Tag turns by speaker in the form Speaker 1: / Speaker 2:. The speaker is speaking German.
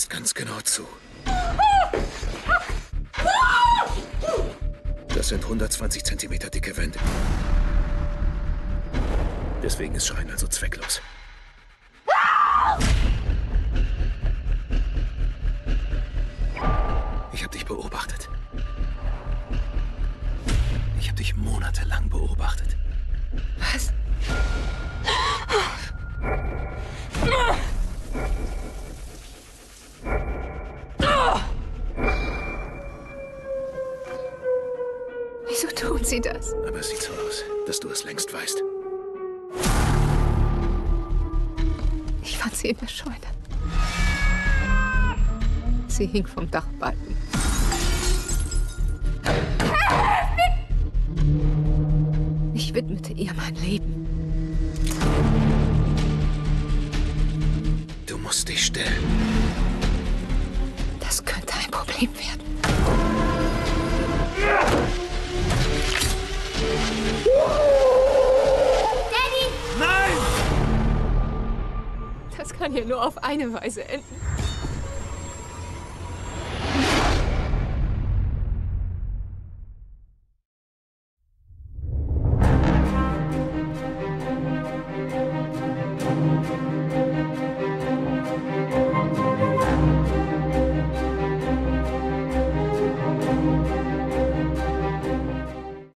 Speaker 1: jetzt ganz genau zu. Das sind 120 Zentimeter dicke Wände. Deswegen ist Schreien also zwecklos. Ich habe dich beobachtet. Ich habe dich monatelang beobachtet.
Speaker 2: Was? Wieso tun Sie das?
Speaker 1: Aber es sieht so aus, dass du es längst weißt.
Speaker 2: Ich fand sie in der Scheune. Sie hing vom Dachbalken. Ich widmete ihr mein Leben.
Speaker 1: Du musst dich stellen.
Speaker 2: Das könnte ein Problem werden.
Speaker 3: Daddy! Nein!
Speaker 2: Das kann ja nur auf eine Weise enden.